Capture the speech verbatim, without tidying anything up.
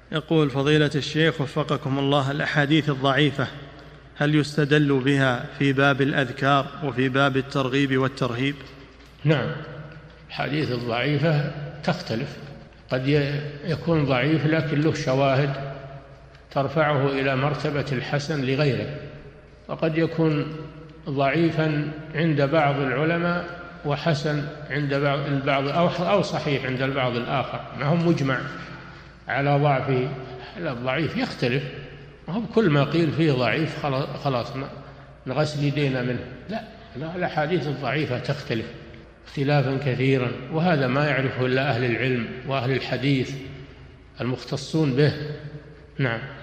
يقول فضيلة الشيخ وفقكم الله، الأحاديث الضعيفة هل يستدل بها في باب الأذكار وفي باب الترغيب والترهيب؟ نعم، الحديث الضعيفة تختلف، قد يكون ضعيف لكن له شواهد ترفعه إلى مرتبة الحسن لغيره، وقد يكون ضعيفا عند بعض العلماء وحسن عند البعض، أو صحيح عند البعض الآخر، ما هو مجمع على ضعفه. الضعيف يختلف، ما هو كل ما قيل فيه ضعيف خلاص نغسل يدينا منه، لا، الأحاديث الضعيفة تختلف اختلافا كثيرا، وهذا ما يعرفه إلا أهل العلم وأهل الحديث المختصون به. نعم.